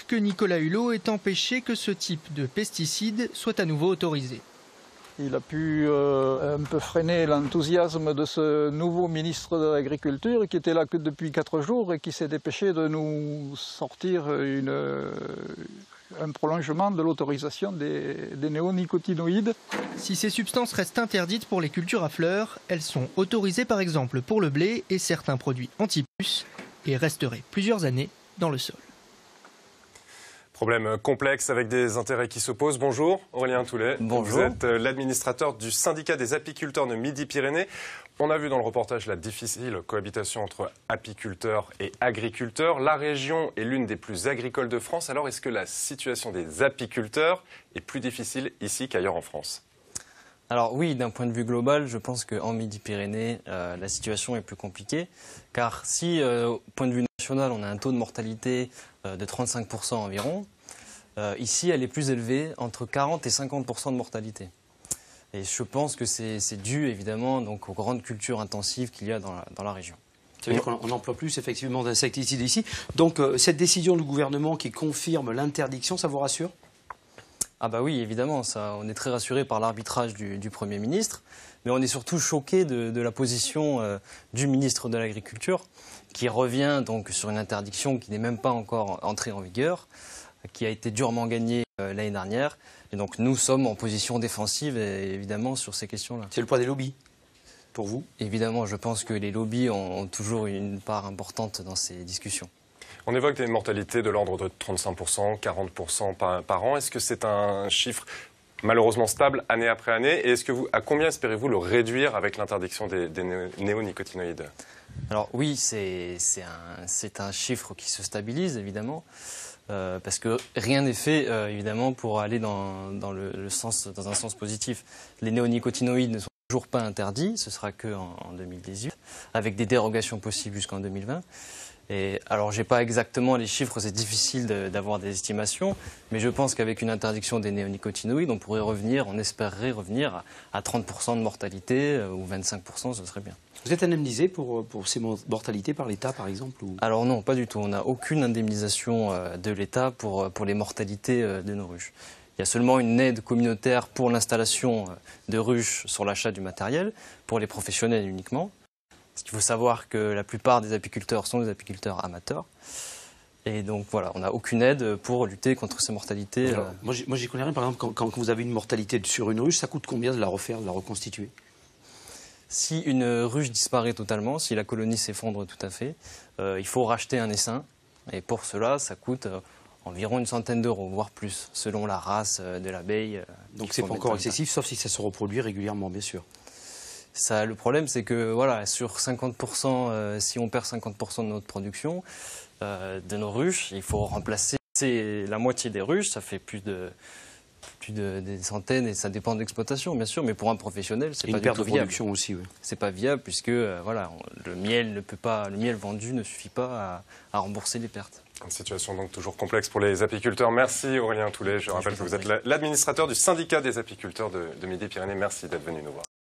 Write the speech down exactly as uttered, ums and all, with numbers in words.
que Nicolas Hulot ait empêché que ce type de pesticide soit à nouveau autorisé. Il a pu euh, un peu freiner l'enthousiasme de ce nouveau ministre de l'Agriculture qui était là que depuis quatre jours et qui s'est dépêché de nous sortir une, un prolongement de l'autorisation des, des néonicotinoïdes. Si ces substances restent interdites pour les cultures à fleurs, elles sont autorisées par exemple pour le blé et certains produits anti-puces et resteraient plusieurs années dans le sol. Problème complexe avec des intérêts qui s'opposent. Bonjour Aurélien Toulet. Bonjour. Vous êtes l'administrateur du syndicat des apiculteurs de Midi-Pyrénées. On a vu dans le reportage la difficile cohabitation entre apiculteurs et agriculteurs. La région est l'une des plus agricoles de France. Alors est-ce que la situation des apiculteurs est plus difficile ici qu'ailleurs en France ? Alors oui, d'un point de vue global, je pense qu'en Midi-Pyrénées, euh, la situation est plus compliquée. Car si, euh, au point de vue national, on a un taux de mortalité euh, de trente-cinq pour cent environ, euh, ici, elle est plus élevée, entre quarante et cinquante pour cent de mortalité. Et je pense que c'est dû, évidemment, donc, aux grandes cultures intensives qu'il y a dans la, dans la région. Ça veut dire qu'on n'emploie plus effectivement d'insecticides ici. Donc euh, cette décision du gouvernement qui confirme l'interdiction, ça vous rassure ? Ah bah oui, évidemment, ça, on est très rassuré par l'arbitrage du, du Premier ministre, mais on est surtout choqué de, de la position euh, du ministre de l'Agriculture, qui revient donc sur une interdiction qui n'est même pas encore entrée en vigueur, qui a été durement gagnée euh, l'année dernière. Et donc nous sommes en position défensive, évidemment, sur ces questions-là. C'est le poids des lobbies, pour vous ? Évidemment, je pense que les lobbies ont, ont toujours une part importante dans ces discussions. On évoque des mortalités de l'ordre de trente-cinq pour cent, quarante pour cent par, par an. Est-ce que c'est un chiffre malheureusement stable année après année? Et est-ce que vous, à combien espérez-vous le réduire avec l'interdiction des, des néonicotinoïdes? Alors oui, c'est un, un chiffre qui se stabilise évidemment, euh, parce que rien n'est fait euh, évidemment pour aller dans, dans, le, le sens, dans un sens positif. Les néonicotinoïdes ne sont toujours pas interdits, ce sera que en, en deux mille dix-huit, avec des dérogations possibles jusqu'en deux mille vingt. Et alors, je n'ai pas exactement les chiffres, c'est difficile d'avoir des estimations, mais je pense qu'avec une interdiction des néonicotinoïdes, on pourrait revenir, on espérerait revenir à trente pour cent de mortalité euh, ou vingt-cinq pour cent, ce serait bien. Vous êtes indemnisé pour, pour ces mortalités par l'État, par exemple ou... Alors non, pas du tout. On n'a aucune indemnisation euh, de l'État pour, pour les mortalités euh, de nos ruches. Il y a seulement une aide communautaire pour l'installation de ruches sur l'achat du matériel, pour les professionnels uniquement. Il faut savoir que la plupart des apiculteurs sont des apiculteurs amateurs. Et donc voilà, on n'a aucune aide pour lutter contre ces mortalités. Alors, moi, j'y connais rien. Par exemple, quand, quand vous avez une mortalité sur une ruche, ça coûte combien de la refaire, de la reconstituer? Si une ruche disparaît totalement, si la colonie s'effondre tout à fait, euh, il faut racheter un essaim. Et pour cela, ça coûte euh, environ une centaine d'euros, voire plus, selon la race euh, de l'abeille. Euh, donc c'est pas encore excessif, sauf si ça se reproduit régulièrement, bien sûr. Ça, le problème, c'est que voilà, sur cinquante pour cent, euh, si on perd cinquante pour cent de notre production, euh, de nos ruches, il faut remplacer la moitié des ruches. Ça fait plus de, plus de des centaines et ça dépend de l'exploitation, bien sûr. Mais pour un professionnel, c'est pas du tout viable. Une perte de production aussi, oui. C'est pas viable puisque euh, voilà, on, le miel ne peut pas, le miel vendu ne suffit pas à, à rembourser les pertes. Une situation donc toujours complexe pour les apiculteurs. Merci Aurélien Toulet. Je rappelle que vous êtes l'administrateur du syndicat des apiculteurs de, de Midi-Pyrénées. Merci d'être venu nous voir.